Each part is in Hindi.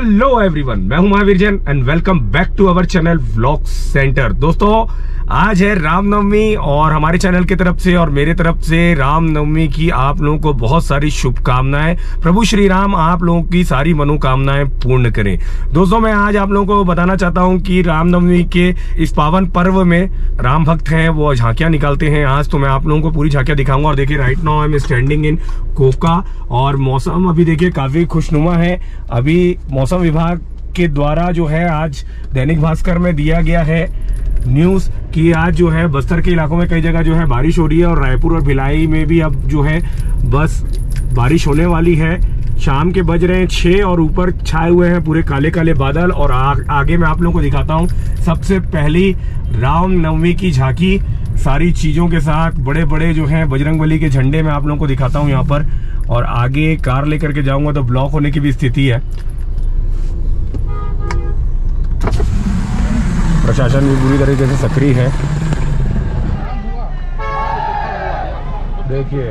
हेलो एवरीवन, मैं हूं Mahavir Jain and welcome back to our channel vlog centre. दोस्तों, आज है रामनवमी और हमारे चैनल की तरफ से और मेरे तरफ से रामनवमी की आप लोगों को बहुत सारी शुभकामनाएं। प्रभु श्री राम आप लोगों की सारी मनोकामनाएं पूर्ण करें। दोस्तों, मैं आज आप लोगों को बताना चाहता हूं कि रामनवमी के इस पावन पर्व में राम भक्त हैं वो झांकियां निकालते हैं। आज तो मैं आप लोगों को पूरी झांकियां दिखाऊंगा। और देखिए, right now I am standing in Koka और मौसम अभी देखिए काफी खुशनुमा है। अभी मौसम विभाग के द्वारा जो है आज दैनिक भास्कर में दिया गया है न्यूज कि आज जो है बस्तर के इलाकों में कई जगह जो है बारिश हो रही है और रायपुर और भिलाई में भी अब जो है बस बारिश होने वाली है। शाम के बज रहे हैं 6 और ऊपर छाए हुए हैं पूरे काले काले बादल। और आगे मैं आप लोगों को दिखाता हूँ सबसे पहली रामनवमी की झांकी सारी चीजों के साथ। बड़े बड़े जो है बजरंगबली के झंडे में आप लोगों को दिखाता हूँ यहाँ पर। और आगे कार लेकर के जाऊंगा तो ब्लॉक होने की भी स्थिति है। प्रशासन भी पूरी तरीके से सक्रिय है। देखिए,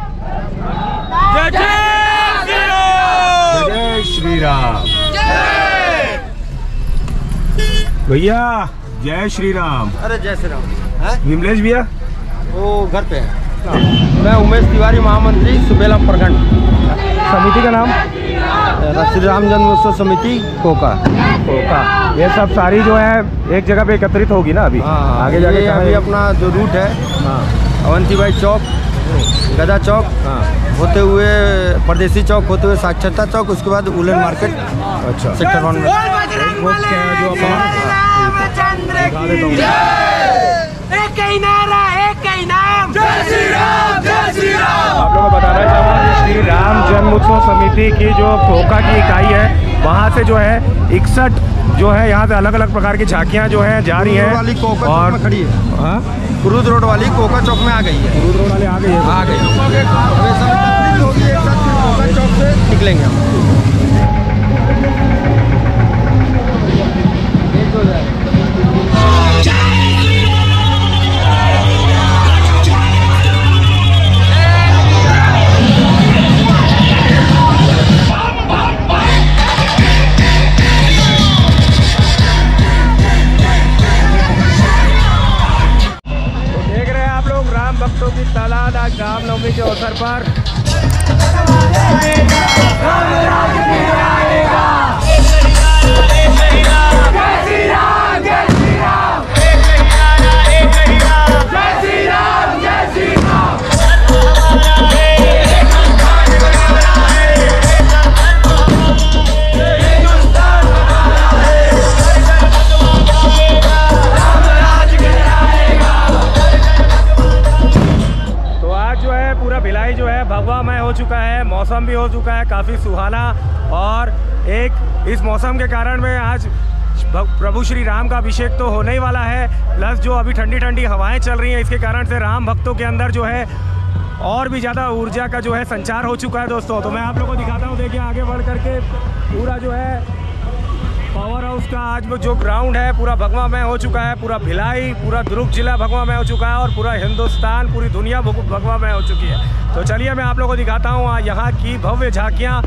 जय श्री राम भैया, जय श्री राम। अरे जय श्री राम। विमलेश भैया वो घर पे है। मैं उमेश तिवारी, महामंत्री सुबेला प्रखंड। समिति का नाम श्री राम जन्मोत्सव समिति कोका। ये सब सारी जो है एक जगह पे एकत्रित होगी ना अभी। आगे जाके अभी अपना जो रूट है अवंतीबाई चौक, गदा चौक होते हुए परदेसी चौक होते हुए साक्षरता चौक, उसके बाद उलन मार्केट। अच्छा, सेक्टर 1 में आप लोगों को बताना चाहूँगा कि श्री राम जन्मोत्सव समिति की जो कोका की इकाई है वहाँ से जो है 61 जो है यहाँ से अलग अलग प्रकार की झांकियाँ जो है जा रही हैं। वाली कोका और चौक में खड़ी है। क्रूज रोड वाली कोका चौक में आ गई है। क्रूज रोड वाले आ गई है। होगी एक साथ कोका चौक से निकलेंगे हम। भक्तों की तादाद आज रामनवमी के अवसर पर भगवामय हो चुका है। मौसम भी हो चुका है काफ़ी सुहाना। और एक इस मौसम के कारण में आज प्रभु श्री राम का अभिषेक तो होने ही वाला है। प्लस जो अभी ठंडी ठंडी हवाएं चल रही हैं इसके कारण से राम भक्तों के अंदर जो है और भी ज़्यादा ऊर्जा का जो है संचार हो चुका है। दोस्तों, तो मैं आप लोगों को दिखाता हूँ। देखिए, आगे बढ़ करके पूरा जो है पावर हाउस का आज जो ग्राउंड है पूरा भगवामय हो चुका है। पूरा भिलाई, पूरा दुर्ग जिला भगवामय हो चुका है और पूरा हिंदुस्तान, पूरी दुनिया भगवामय हो चुकी है। तो चलिए मैं आप लोगों को दिखाता हूँ यहाँ की भव्य झांकियाँ।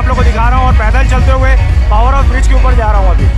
आप लोग को दिखा रहा हूँ और पैदल चलते हुए पावर हाउस ब्रिज के ऊपर जा रहा हूँ अभी।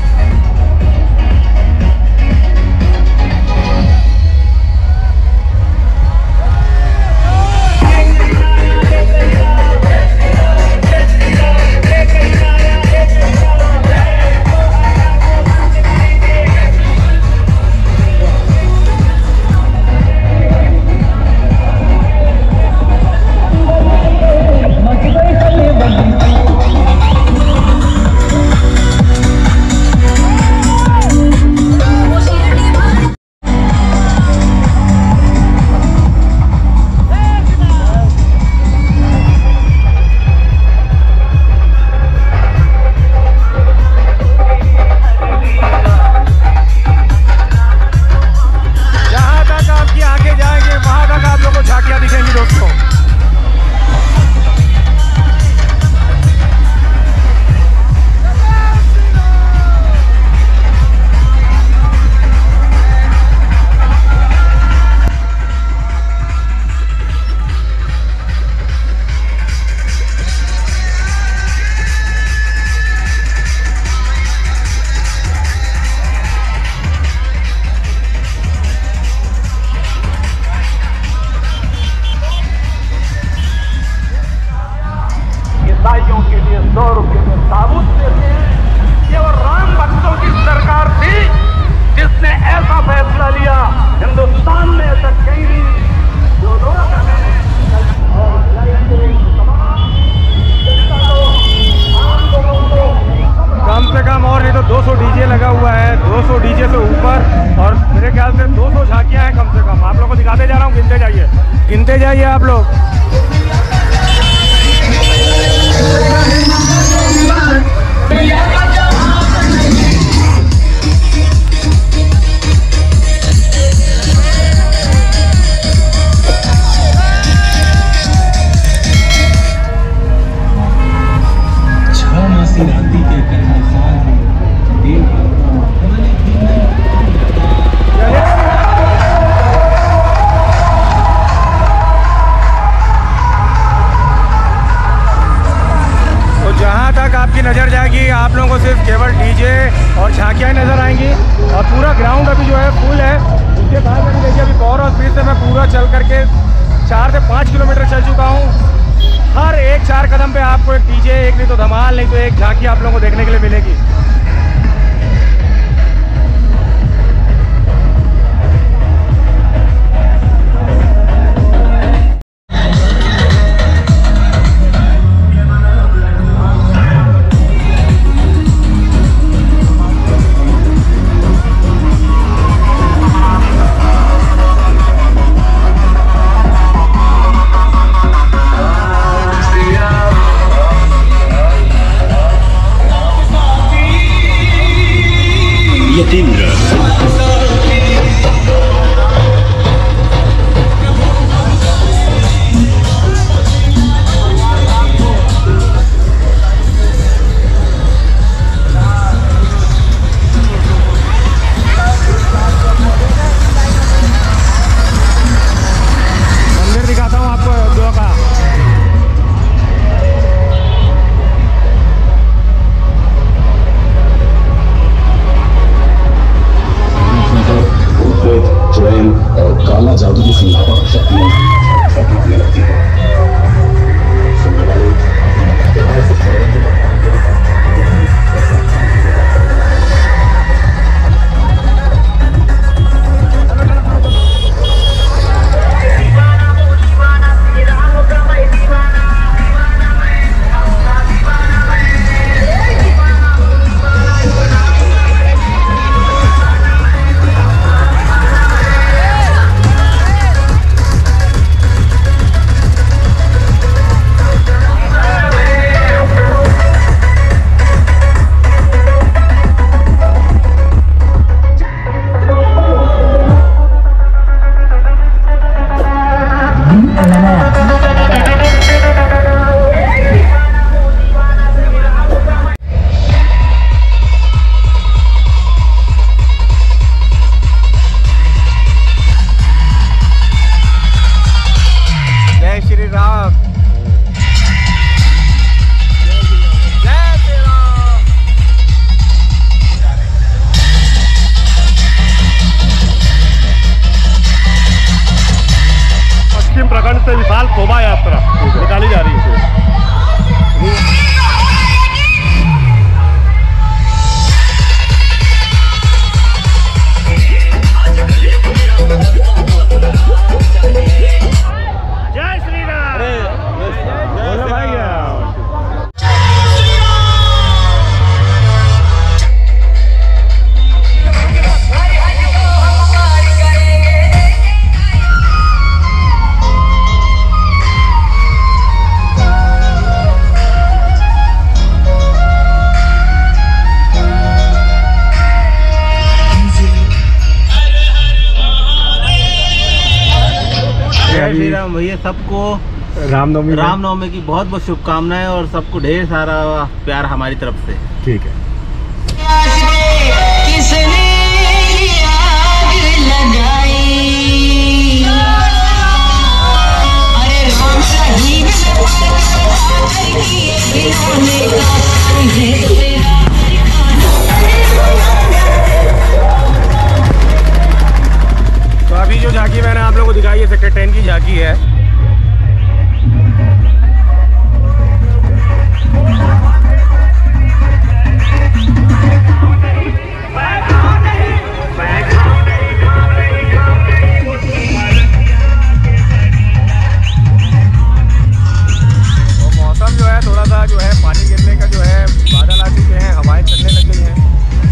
ईसाइयों के लिए 100 रुपये में ताबूत देते हैं। केवल राम भक्तों की सरकार थी जिसने ऐसा फैसला लिया। हिंदुस्तान में ऐसा कहीं नहीं। जो लोग कम से कम और नहीं तो 200 डीजे लगा हुआ है, 200 डीजे से ऊपर, और मेरे ख्याल से 200 झांकियां हैं कम से कम। आप लोगों को दिखाते जा रहा हूँ, गिनते जाइए आप लोग। आपकी नज़र जाएगी, आप लोगों को सिर्फ केवल डीजे और झांकियाँ नज़र आएंगी, और पूरा ग्राउंड अभी जो है फुल है। उसके बाद अभी देखिए, अभी पावर हाउस ब्रिज से मैं पूरा चल करके 4 से 5 किलोमीटर चल चुका हूँ। हर एक 4 कदम पे आपको एक डीजे, एक नहीं तो धमाल, नहीं तो एक झांकी आप लोगों को देखने के लिए मिलेगी। यतीन्द्र मंदिर दिखाता हूँ आपको अयोध्या का। सबसे विशाल शोभा यात्रा निकाली जा रही है। जय श्री राम। बोलो भाई जय श्री राम भैया। सबको रामनवमी की बहुत बहुत शुभकामनाएं और सबको ढेर सारा प्यार हमारी तरफ से। ठीक है। तो अभी जो झांकी मैंने आप लोगों को दिखाई है सेक्टर 10 की झांकी है। मौसम जो है थोड़ा सा जो है पानी गिरने का जो है बादल आ चुके हैं, हवाएं चलने लग गई हैं।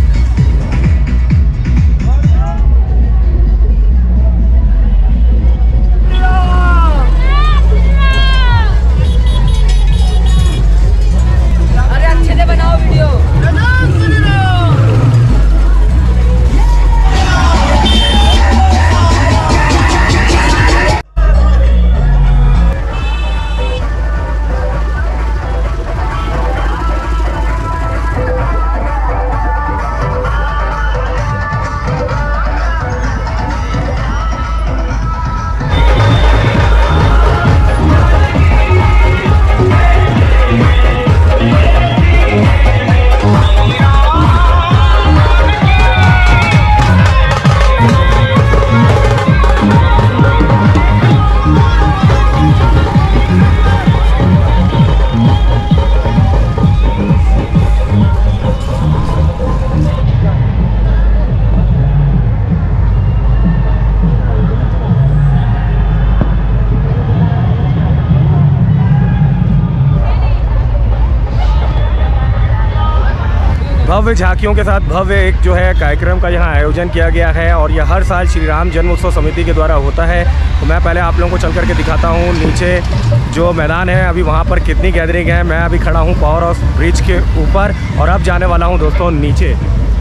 भव्य झांकियों के साथ भव्य एक जो है कार्यक्रम का यहाँ आयोजन किया गया है और यह हर साल श्री राम जन्म उत्सव समिति के द्वारा होता है। तो मैं पहले आप लोगों को चल करके दिखाता हूँ नीचे जो मैदान है अभी वहाँ पर कितनी गैदरिंग है। मैं अभी खड़ा हूँ पावर हाउस ब्रिज के ऊपर और अब जाने वाला हूँ दोस्तों नीचे।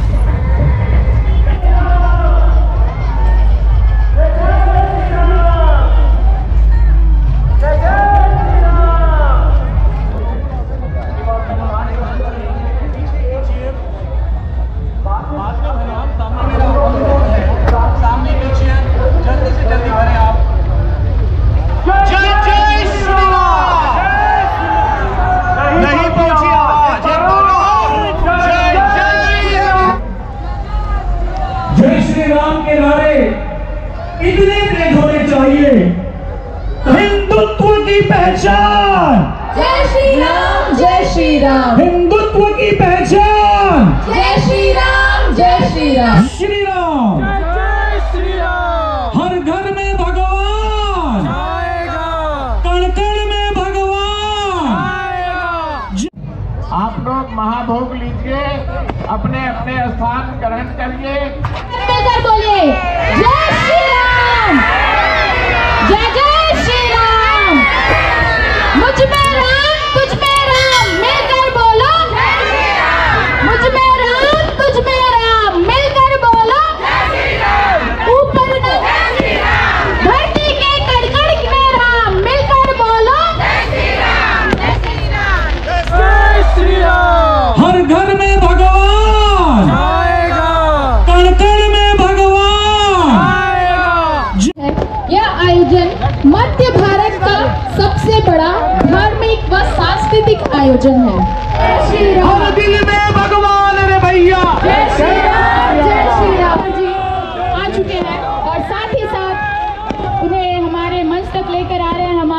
इतने प्लेट होने चाहिए। हिंदुत्व की पहचान जय श्री राम, जय श्री राम। हिंदुत्व की पहचान जय श्री राम, जय श्री राम। श्री राम, जय श्री राम। हर घर में भगवान आएगा, कण कण में भगवान आएगा। आप लोग महाभोग लीजिए, अपने अपने स्थान ग्रहण करिए। बोलिए जय श्री राम, जय जय श्री राम। मुझ में राम, तुझ में राम, मिलकर बोलो जय श्री राम। मुझ में राम, तुझ में राम, मिलकर बोलो जय श्री राम। ऊपर जय श्री राम, धरती के कड़कड़ में राम, मिलकर बोलो जय श्री राम, जय श्री राम, जय श्री राम। हर घर में भगवान आएगा, कण कण में भगवान आएगा। यह आयोजन मध्य भारत का सबसे बड़ा धार्मिक व सांस्कृतिक आयोजन है। जय श्री राम। हर दिल में भगवान रे भैया। जय श्री राम, जय श्री राम जी आ चुके हैं और साथ ही साथ उन्हें हमारे मंच तक लेकर आ रहे हैं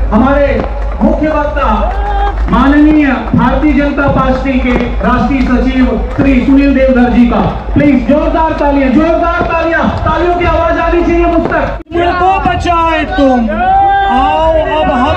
हमारे मुख्य वक्ता माननीय भारतीय जनता पार्टी के राष्ट्रीय सचिव श्री सुनील देवधर जी का। प्लीज जोरदार तालियां, तालियों की आवाज आनी चाहिए मुझ तक। को बचाए तुम, आओ अब हम